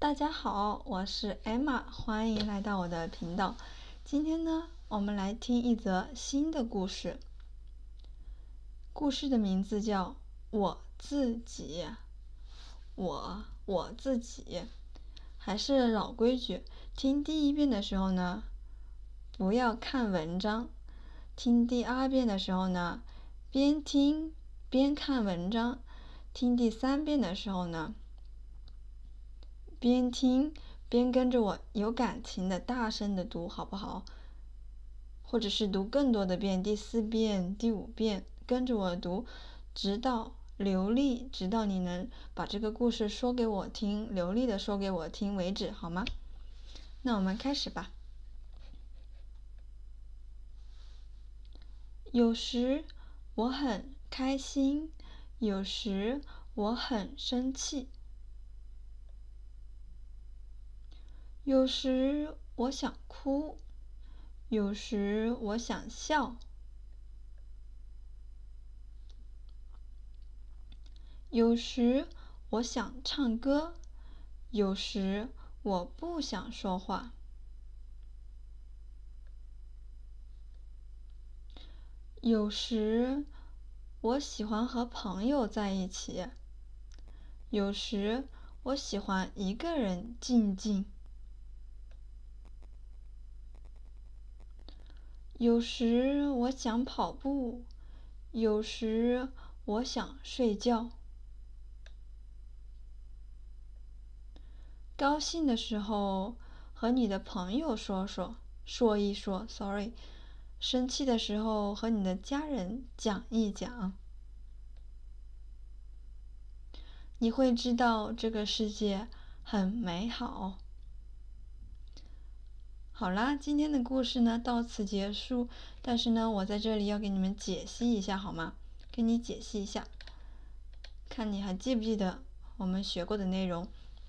大家好，我是 Emma， 欢迎来到我的频道。今天呢，我们来听一则新的故事。故事的名字叫《我自己》。我自己，还是老规矩，听第一遍的时候呢，不要看文章；听第二遍的时候呢，边听边看文章；听第三遍的时候呢，边听边跟着我有感情的大声的读，好不好？或者是读更多的遍，第4遍、第5遍，跟着我读，直到流利，直到你能把这个故事说给我听，流利的说给我听为止，好吗？那我们开始吧。有时我很开心，有时我很生气。有时我想哭，有时我想笑。有时我想唱歌，有时我不想说话。有时我喜欢和朋友在一起，有时我喜欢一个人静静。有时我想跑步，有时我想睡觉。高兴的时候和你的朋友说一说 ，sorry。生气的时候和你的家人讲一讲。你会知道这个世界很美好。好啦，今天的故事呢到此结束，但是呢，我在这里要给你们解析一下，好吗？给你解析一下，看你还记不记得我们学过的内容。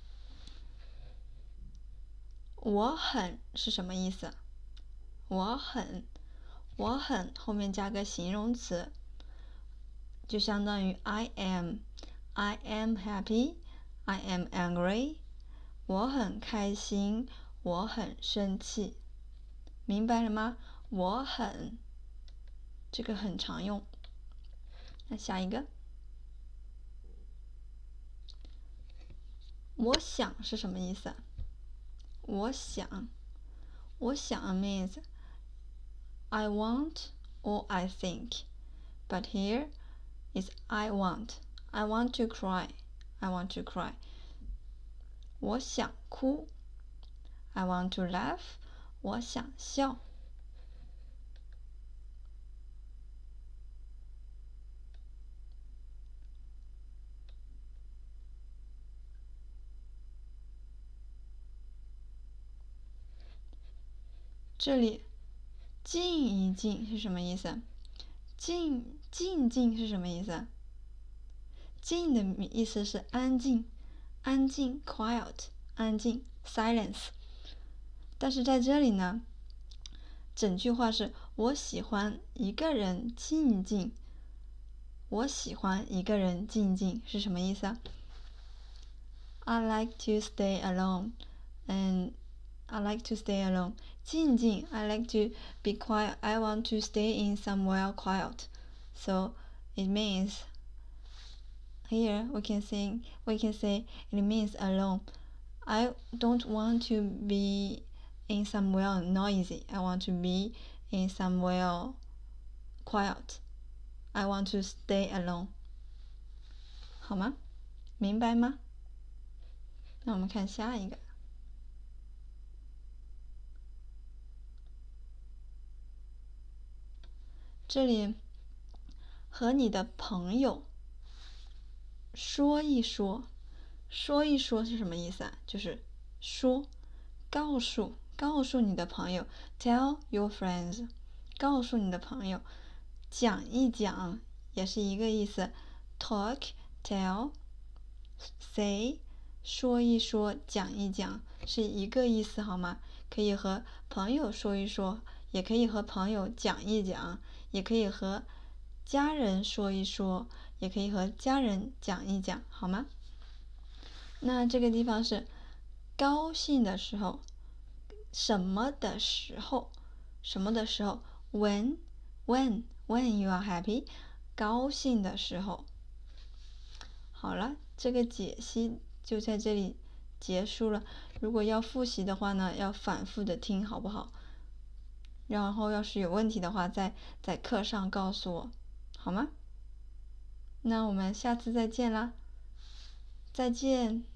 我很是什么意思？我很后面加个形容词，就相当于 I am happy, I am angry。我很开心，我很生气，明白了吗？我很，这个很常用。那下一个，我想是什么意思？我想 means I want or I think, but here is I want to cry, I want to cry。我想哭 I want to laugh， 我想笑。这里静一静是什么意思？静是什么意思？静的意思是安静，quiet， 安静 silence。但是在这里呢，整句话是我喜欢一个人静静。我喜欢一个人静静是什么意思啊？ I like to stay alone, and I like to stay alone. 静静 I like to be quiet. I want to stay in somewhere quiet. So it means here we can say it means alone. I don't want to be in somewhere noisy. I want to be in somewhere quiet. I want to stay alone. 好吗？明白吗？那我们看下一个。这里和你的朋友说一说是什么意思啊？就是说，告诉你的朋友 ，tell your friends， 告诉你的朋友，讲一讲也是一个意思 ，talk、tell、say， 说一说，讲一讲是一个意思，好吗？可以和朋友说一说，也可以和朋友讲一讲，也可以和家人说一说，也可以和家人讲一讲，好吗？那这个地方是高兴的时候，什么的时候，什么的时候，when you are happy，高兴的时候。好了，这个解析就在这里结束了。如果要复习的话呢，要反复的听，好不好？然后要是有问题的话，在课上告诉我，好吗？那我们下次再见啦，再见。